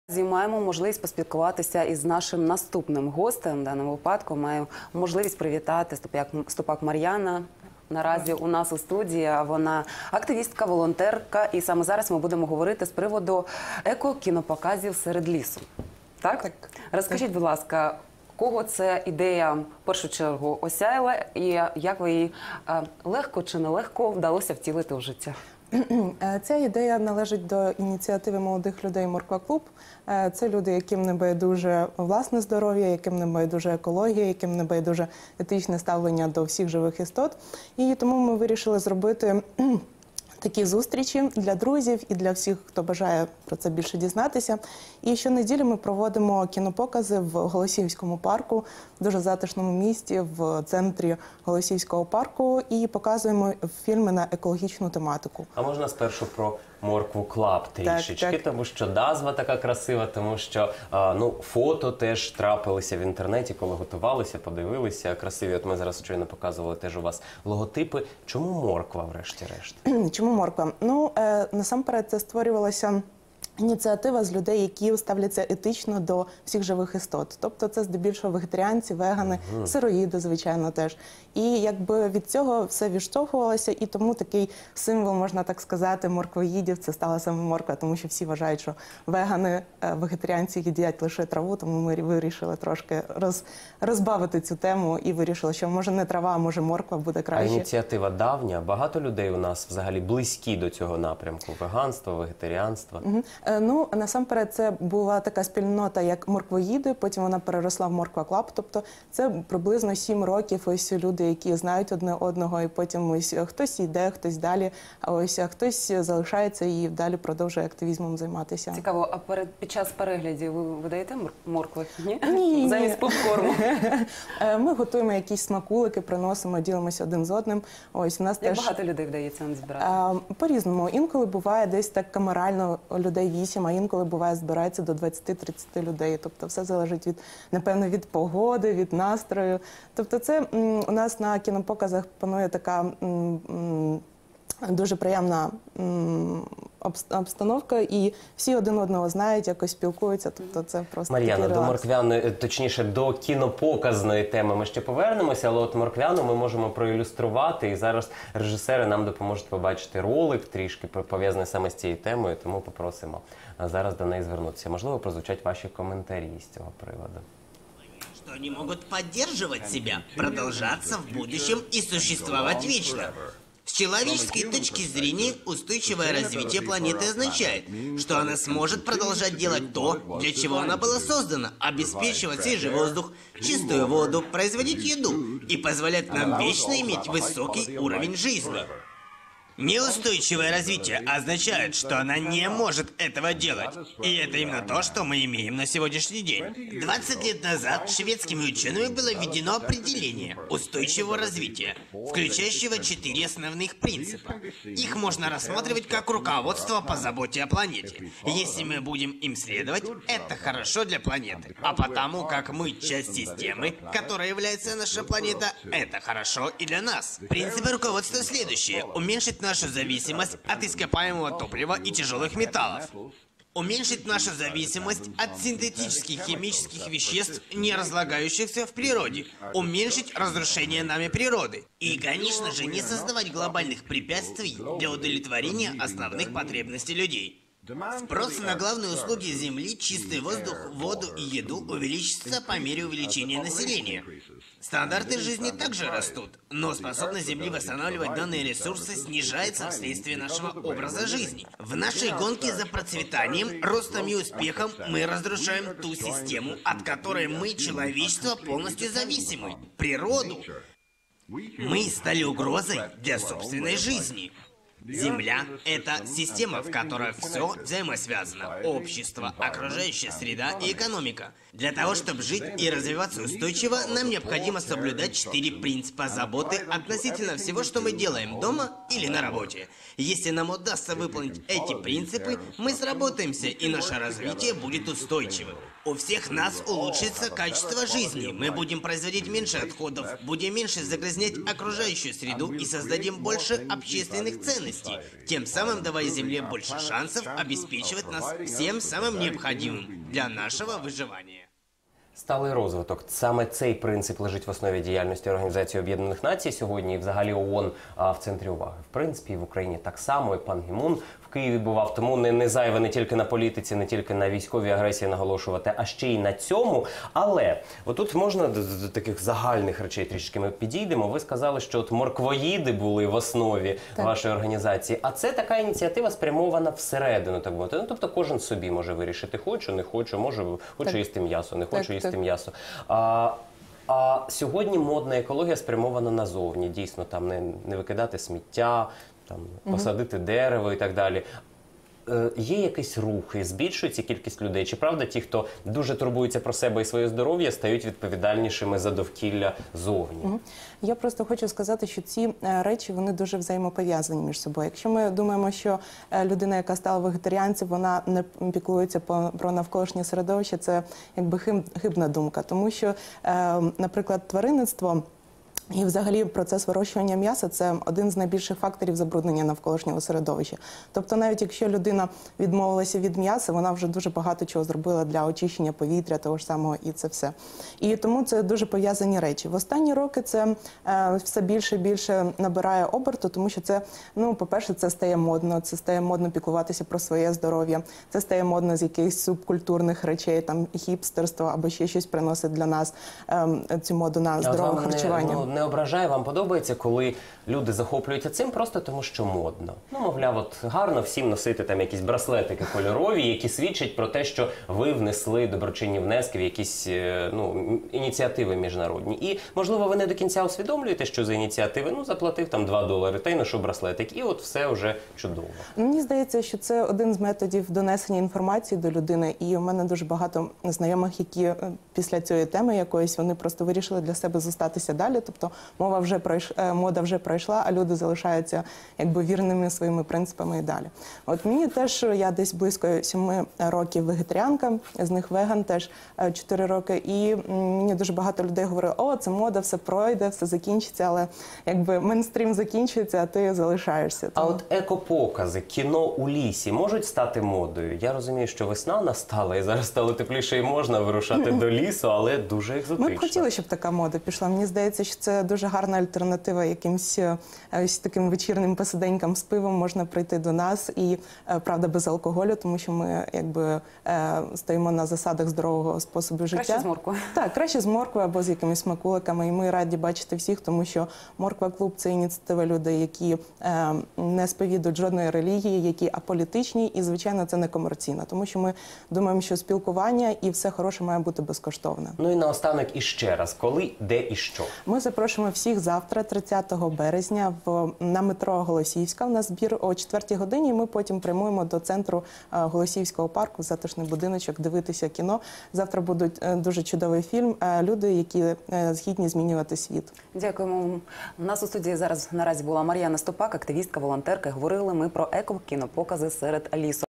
Маємо можливість поспілкуватися із нашим наступним гостем. В даному випадку маю можливість привітати Ступак Мар'яна. Наразі у нас у студії вона активістка, волонтерка. І саме зараз ми будемо говорити з приводу еко-кінопоказів серед лісу. Так? Розкажіть, будь ласка, кого ця ідея в першу чергу осяяла і як ви її легко чи нелегко вдалося втілити у життя? Ця ідея належить до ініціативи молодих людей «Морква Клуб». Це люди, яким не байдуже власне здоров'я, яким не байдуже екологія, яким не байдуже етичне ставлення до всіх живих істот. І тому ми вирішили зробити такі зустрічі для друзів і для всіх, хто бажає про це більше дізнатися. І щонеділі ми проводимо кінопокази в Голосіївському парку, в дуже затишному місті, в центрі Голосіївського парку, і показуємо фільми на екологічну тематику. А можна спершу про «Моркву Клаб» трішечки, тому що назва така красива, тому що фото теж трапилися в інтернеті, коли готувалися, подивилися, красиві. От ми зараз щойно показували теж у вас логотипи. Чому морква, врешті-решт? Чому морква? Насамперед це створювалося ініціатива з людей, які ставляться етично до всіх живих істот. Тобто це здебільшого вегетаріанці, вегани, сироїди, звичайно, теж. І якби від цього все відштовхувалося, і тому такий символ, можна так сказати, морквоїдів, це стала саме морква, тому що всі вважають, що вегани, вегетаріанці їдять лише траву, тому ми вирішили трошки розбавити цю тему і вирішили, що може не трава, а може морква буде краще. А ініціатива давня? Багато людей у нас взагалі близькі до цього напрямку? Веганство, вегетаріанство? Насамперед, це була така спільнота, як морквоїди, потім вона переросла в «Морква Клаб», тобто це приблизно 7 років, ось люди, які знають одне одного, і потім ось хтось йде, хтось далі, а хтось залишається і далі продовжує активізмом займатися. Цікаво, а під час переглядів ви видаєте моркви? Ні. Замість попкорну? Ми готуємо якісь смакулики, приносимо, ділимося один з одним. Ось, у нас Як теж багато людей вдається назбирати? По-різному. Інколи буває десь так камерально людей 8, а інколи буває збирається до 20-30 людей. Тобто все залежить напевно, від погоди, від настрою. Тобто це у нас на кінопоказах панує така дуже приємна обстановка, і всі один одного знають, якось спілкуються, тобто це просто Мар'яна, такий до релакс. морквяної, точніше, до кінопоказної теми ми ще повернемося, але от морквяну ми можемо проілюструвати, і зараз режисери нам допоможуть побачити ролик трішки пов'язаний саме з цією темою, тому попросимо зараз до неї звернутися. Можливо, прозвучать ваші коментарі з цього приводу. Что они могут поддерживать себя, продолжаться в будущем и существовать вечно. С человеческой точки зрения, устойчивое развитие планеты означает, что она сможет продолжать делать то, для чего она была создана, обеспечивать свежий воздух, чистую воду, производить еду и позволять нам вечно иметь высокий уровень жизни. Неустойчивое развитие означает, что она не может этого делать. И это именно то, что мы имеем на сегодняшний день. 20 лет назад шведскими учеными было введено определение устойчивого развития, включающего 4 основных принципа. Их можно рассматривать как руководство по заботе о планете. Если мы будем им следовать, это хорошо для планеты. А потому как мы часть системы, которой является наша планета, это хорошо и для нас. Принципы руководства следующие. Уменьшить нашу зависимость от ископаемого топлива и тяжелых металлов. Уменьшить нашу зависимость от синтетических химических веществ, не разлагающихся в природе. Уменьшить разрушение нами природы. И, конечно же, не создавать глобальных препятствий для удовлетворения основных потребностей людей. Спрос на главные услуги Земли, чистый воздух, воду и еду увеличится по мере увеличения населения. Стандарты жизни также растут, но способность Земли восстанавливать данные ресурсы снижается вследствие нашего образа жизни. В нашей гонке за процветанием, ростом и успехом мы разрушаем ту систему, от которой мы, человечество, полностью зависимы. Природу. Мы стали угрозой для собственной жизни. Земля – это система, в которой все взаимосвязано. Общество, окружающая среда и экономика. Для того, чтобы жить и развиваться устойчиво, нам необходимо соблюдать 4 принципа заботы относительно всего, что мы делаем дома или на работе. Если нам удастся выполнить эти принципы, мы сработаемся, и наше развитие будет устойчивым. У всех нас улучшится качество жизни. Мы будем производить меньше отходов, будем меньше загрязнять окружающую среду и создадим больше общественных ценностей. потребности, тем самым давая Земле больше шансов обеспечивать нас всем самым необходимым для нашего выживания. Сталий розвиток. Саме цей принцип лежить в основі діяльності Організації Об'єднаних Націй сьогодні і взагалі ООН в центрі уваги. В принципі, і в Україні так само, і пан Гі Мун в Києві бував, тому не зайве не тільки на політиці, не тільки на військовій агресії наголошувати, а ще й на цьому. Але отут можна до таких загальних речей трішки ми підійдемо. Ви сказали, що от морквоїди були в основі вашої організації, а це така ініціатива спрямована всередину, так мовити. Ну, тобто кожен собі може вирішити, хочу, не хочу, хочу їсти м'ясо, не хочу їсти м'ясо. А сьогодні модна екологія спрямована назовні. Дійсно, там не викидати сміття, там, посадити дерево і так далі. Є якісь рухи, збільшується кількість людей? Чи правда ті, хто дуже турбується про себе і своє здоров'я, стають відповідальнішими за довкілля зовні? Я просто хочу сказати, що ці речі, вони дуже взаємопов'язані між собою. Якщо ми думаємо, що людина, яка стала вегетаріанцем, вона не піклується про навколишнє середовище, це якби хибна думка. Тому що, наприклад, тваринництво і взагалі процес вирощування м'яса – це один з найбільших факторів забруднення навколишнього середовища. Тобто навіть якщо людина відмовилася від м'яса, вона вже дуже багато чого зробила для очищення повітря, того ж самого, і це все. І тому це дуже пов'язані речі. В останні роки це все більше і більше набирає оберту, тому що це, ну, по-перше, це стає модно піклуватися про своє здоров'я, це стає модно з якихось субкультурних речей, там хіпстерство або ще щось приносить для нас цю моду на здорове харчування. Не ображає, вам подобається, коли люди захоплюються цим просто тому, що модно? Ну, мовляв, от гарно всім носити там якісь браслетики кольорові, які свідчать про те, що ви внесли доброчинні внески в якісь ініціативи міжнародні. І, можливо, ви не до кінця усвідомлюєте, що за ініціативи, ну, заплатив там $2, та й ношу браслетик, і от все вже чудово. Мені здається, що це один з методів донесення інформації до людини, і у мене дуже багато знайомих, які після цієї теми якоїсь, вони просто вирішили для себе зостатися далі. Тобто мода вже пройшла, а люди залишаються якби вірними своїми принципами і далі. От мені теж, я десь близько 7 років вегетаріанка, з них веган теж 4 роки, і мені дуже багато людей говорили: о, це мода, все пройде, все закінчиться, але якби мейнстрім закінчується, а ти залишаєшся. А от екопокази, кіно у лісі можуть стати модою? Я розумію, що весна настала і зараз стало тепліше і можна вирушати до лісу, але дуже екзотично. Ми б хотіли, щоб така мода пішла. Мені здається, що це дуже гарна альтернатива якимсь ось таким вечірним посиденькам з пивом. Можна прийти до нас і, правда, без алкоголю, тому що ми якби стоїмо на засадах здорового способу життя. Краще з морквою. Так, краще з морквою або з якимись смакуликами. І ми раді бачити всіх, тому що Морква-клуб – це ініціатива людей, які не сповідують жодної релігії, які аполітичні, і, звичайно, це не комерційно. Тому що ми думаємо, що спілкування і все хороше має бути безкоштовне. Ну і наостанок іще раз, коли, де і що? Ми запрошуємо всіх завтра, 30 березня, на метро Голосіївська. У нас збір о 4 годині, і ми потім прямуємо до центру Голосіївського парку, затишний будиночок, дивитися кіно. Завтра буде дуже чудовий фільм, люди, які згідні змінювати світ. Дякуємо. У нас у студії наразі була Мар'яна Ступак, активістка, волонтерка. Говорили ми про еко-кінопокази серед лісу.